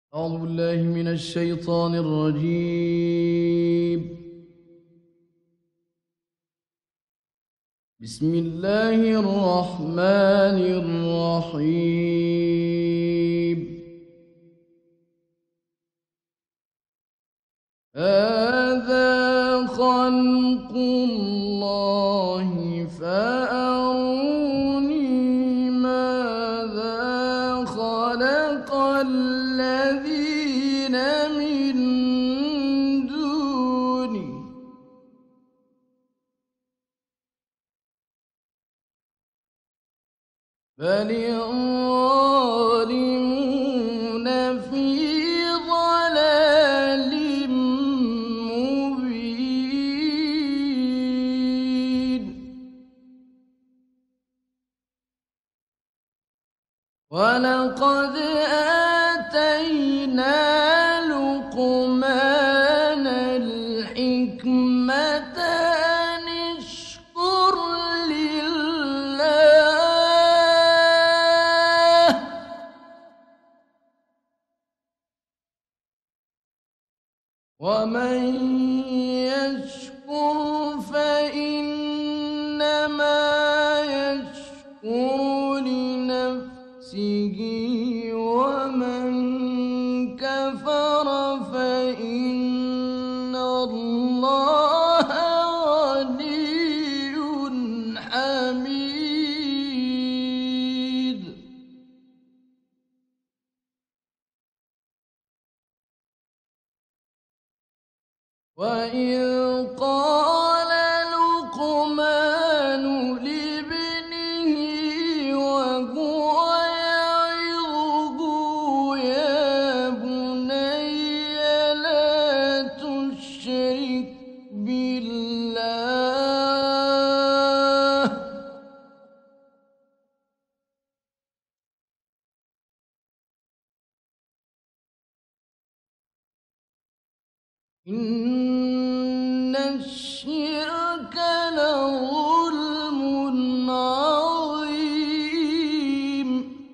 أعوذ بالله من الشيطان الرجيم. بسم الله الرحمن الرحيم. هذا خلق الله فأروني ماذا خلق الذين من دونه بل الظالمون في ضلال مبين. ولقد آتينا لقمان الحكمة أن اشكر لله ومن يشكر فإنما يشكر لنفسه ومن كفر فإن الله غني حميد. وإذ قال لقمان لابنه وهو يعظه يا بني لا تشرك بالله إن الشرك لظلم عظيم.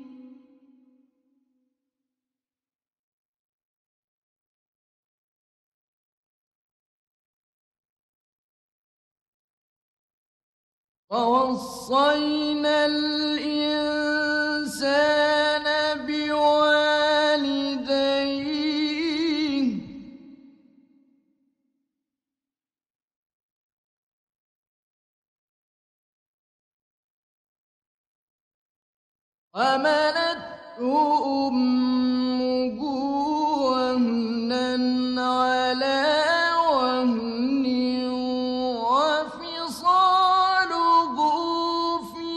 ووصينا الإنسان بوالديه حملته أمه وهنا على وهن وفصاله في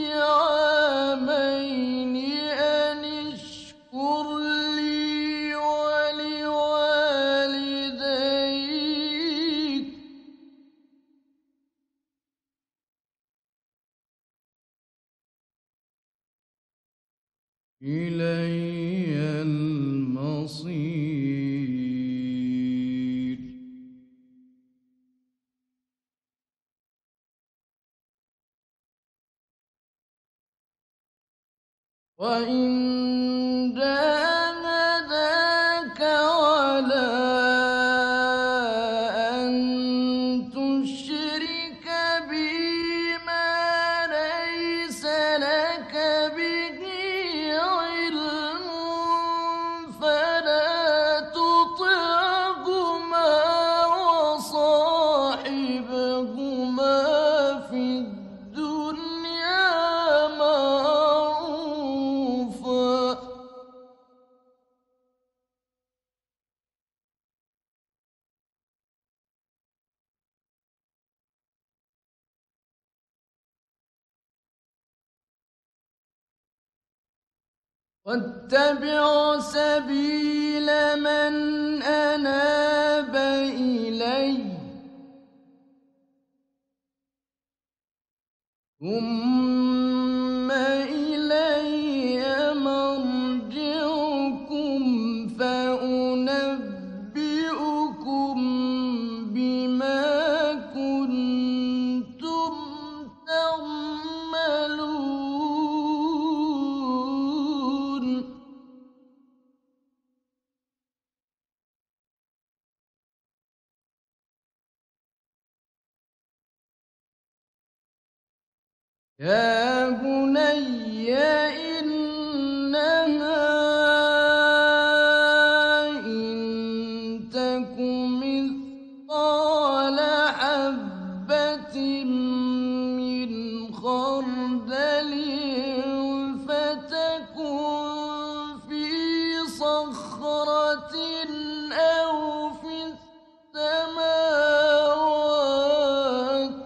عامين أن اشكر لي ولوالديك إلي المصير. وإن جاهداك على أن تشرك بي ما ليس لك به علم فلا تطعهما وصاحبهما في الدنيا معروفا واتبع سبيل من أناب إلي ثم إلي مرجعكم فأنبئكم بما كنتم تعملون. يا بني إنها إن تك مثقال حبة من خردل فتكن في صخرة أو في السماوات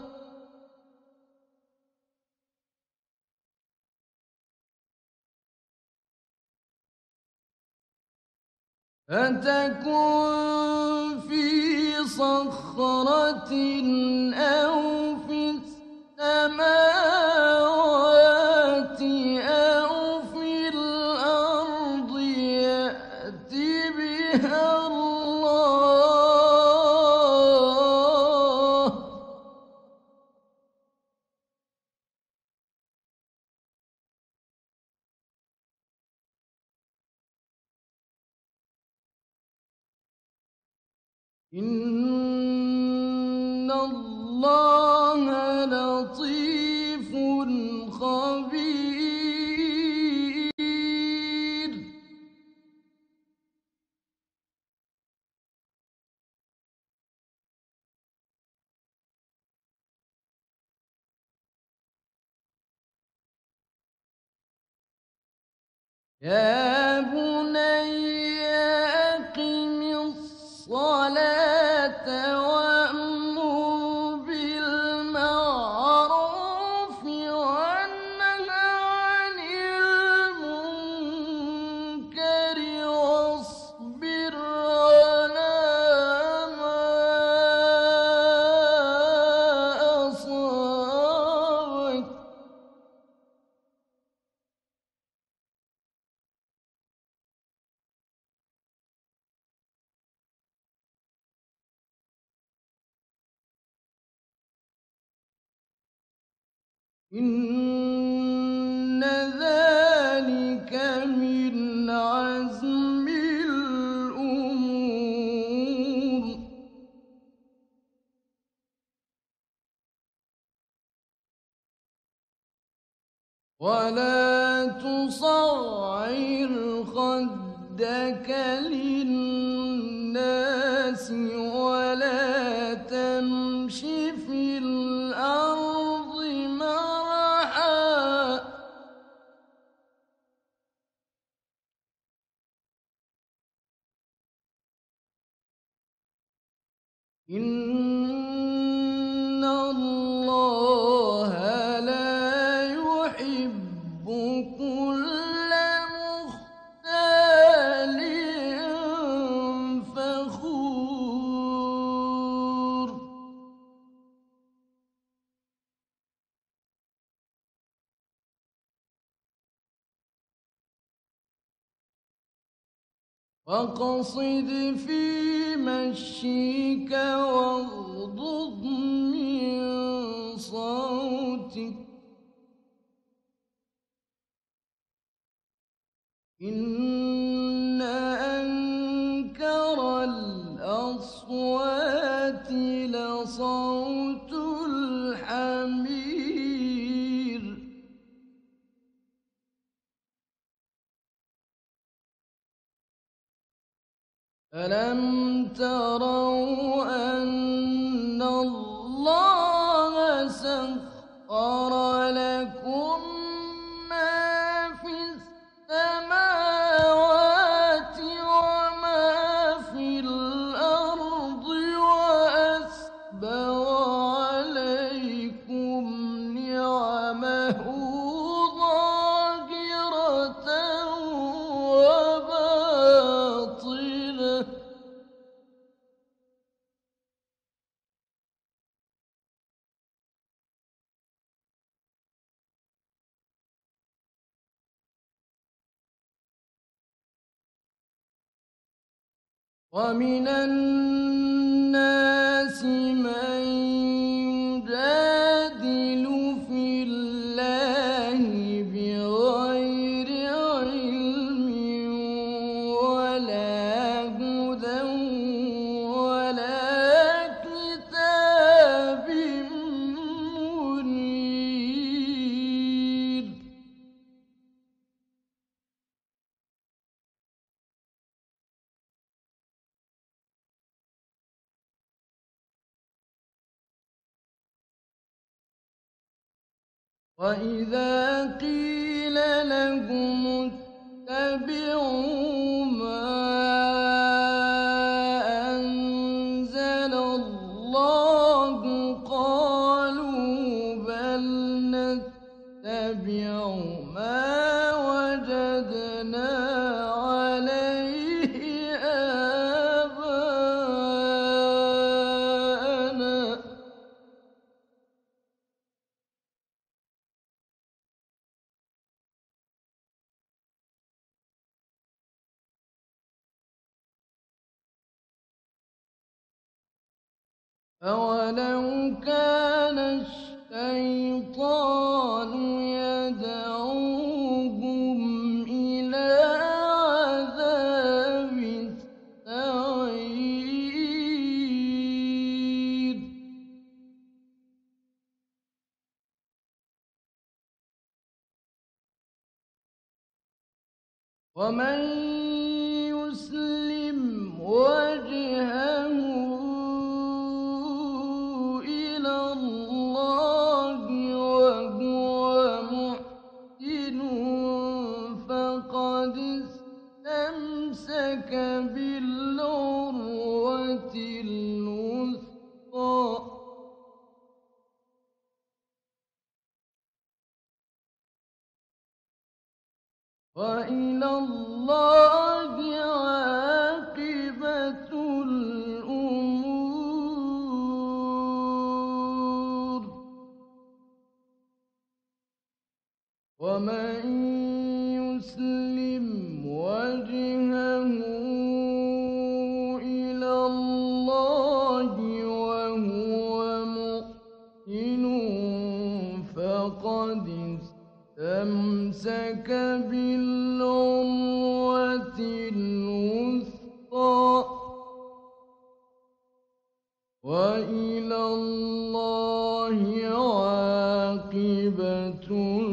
فتكن في صخرة أو في السماوات أو في الأرض يأت بها الله إن الله لطيف خبير يا بني أقم الصلاة وأمر بالمعروف وانه عن المنكر واصبر على ما أصابك إن ذلك من عزم الأمور ولا تصعر خدك للناس ولا تمش في الأرض مرحا إن الله لا يحب كل مختال فخور واقصد في مشيك واغضض من صوتك إن أنكر الأصوات لصوت الحمير ألم تروا أن الله سخر لكم ما في السماوات وما في الأرض وأسبغ عليكم نعمه ظاهرة وباطنة ومن الناس من يجادل في الله بغير علم ولا هدى ولا كتاب منير وإذا قيل لهم اتبعوا ما أنزل الله قالوا بل نتبع ما وجدنا عليه آباءنا أولو كان الشيطان يدعوهم إلى عذاب السعير ومن يسلم وجهه إلى الله وهو محسن فقد استمسك بالعروة الوثقى وإلى الله عاقبة الأمور ومن يسلم وجهه إلى الله وهو محسن فقد استمسك بالعروة الوثقى وإلى الله عاقبة